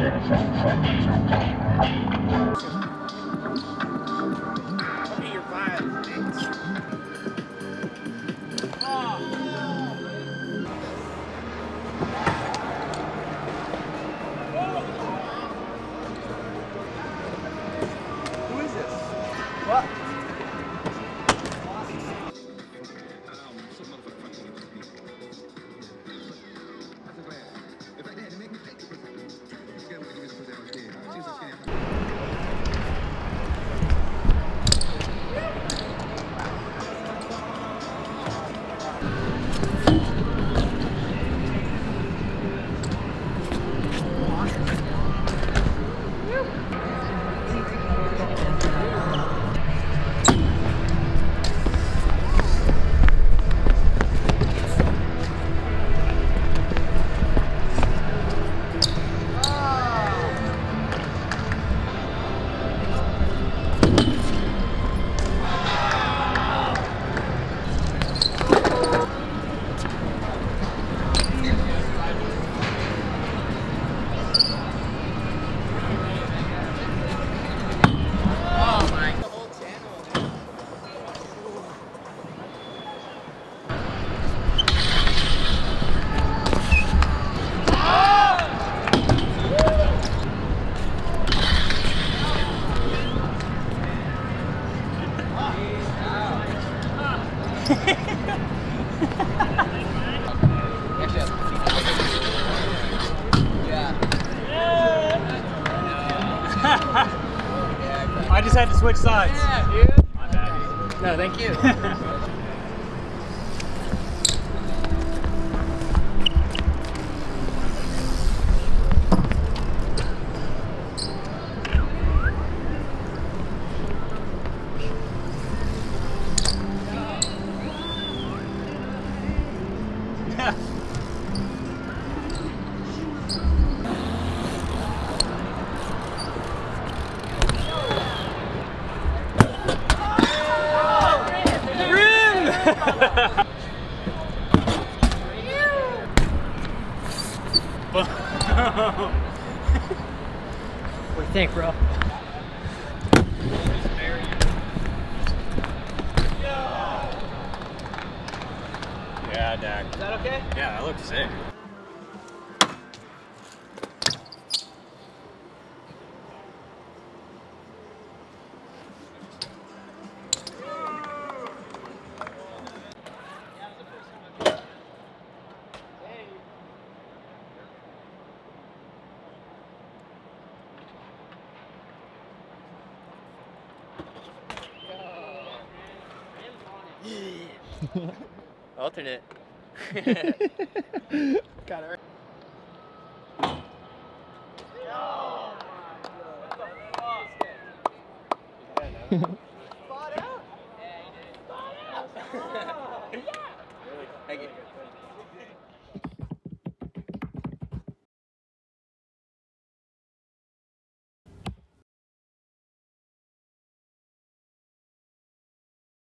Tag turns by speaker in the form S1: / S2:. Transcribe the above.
S1: be your vibe. Who is this? What?
S2: I just had to switch sides.
S1: Yeah, dude.
S2: My bad.
S1: No, thank you. What do you think, bro?
S2: Yeah, Dak.
S1: Is that okay?
S2: Yeah, that looks sick.
S1: Alternate. Got it right.